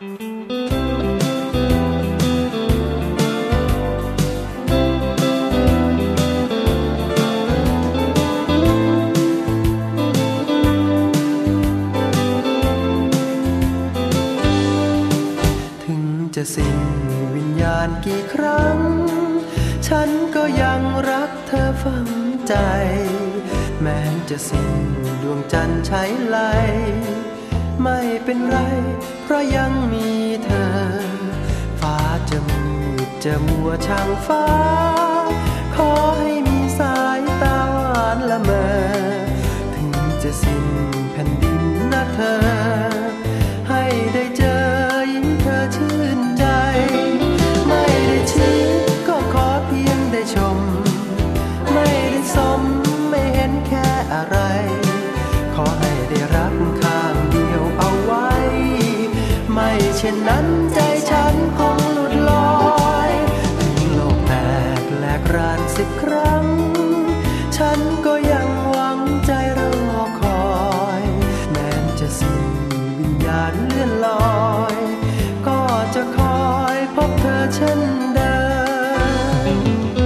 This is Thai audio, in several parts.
จะสิ้นวิญญาณกี่ครั้งฉันก็ยังรักเธอฝังใจแม้จะสิ้นดวงจันทร์ใช้ไหลไม่เป็นไรเพราะยังมีเธอฟ้าจะมืดจะมัวช่างฟ้าขอให้มีสายตาหวานละเมอถึงจะสิ้นแผ่นดินนะเธอให้ได้เจอยิ้มเธอชื่นใจไม่ได้ชี้ก็ขอเพียงได้ชมไม่ได้สมไม่เห็นแค่อะไรขอให้ได้รักข้างเดียวเอาไว้ไม่เช่นนั้นใจฉันคงหลุดลอยถึงโลกแตกแหลกราน10 ครั้งฉันก็ยังหวังใจรอคอยแม้จะสิ้นวิญญาณเลื่อนลอยก็จะคอยพบเธอเช่นเดิม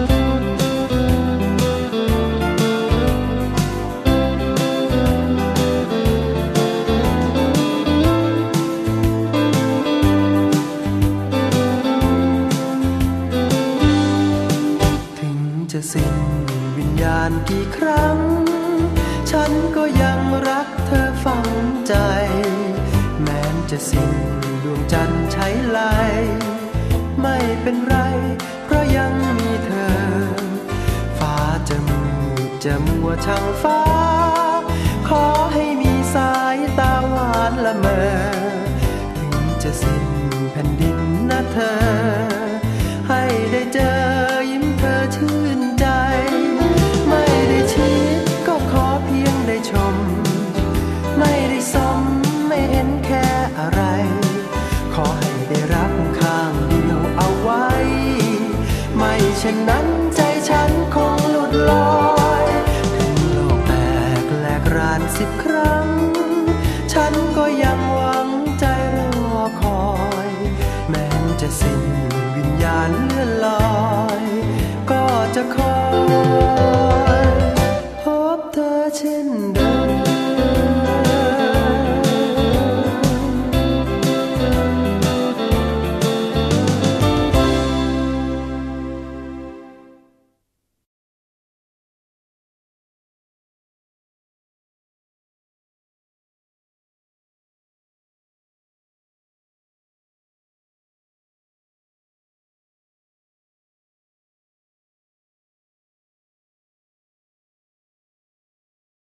ถึงจะสิ้นวิญญาณกี่ครั้งฉันก็ยังรักเธอฝังใจแม้จะสิ้นดวงจันทร์ใช้ไหลไม่เป็นไรเพราะยังมีเธอฟ้าจะมืดจะมัวช่างฟ้าขอให้มีสายตาหวานละเมอถึงจะสิ้นแผ่นดินนะเธอให้ได้เจอยิ้มเธอชื่นใจไม่ได้ชี้ก็ขอเพียงได้ชมไม่ได้สมไม่เห็นแค่อะไรขอให้ได้รักข้างเดียวเอาไว้ไม่เช่นนั้นใจฉันคงหลุดลอยถึงโลกแตกแหลกราน10 ครั้งฉันก็ยังหวังใจรอคอยแม้จะสิ้นวิญญาณเลื่อนลอยก็จะคอย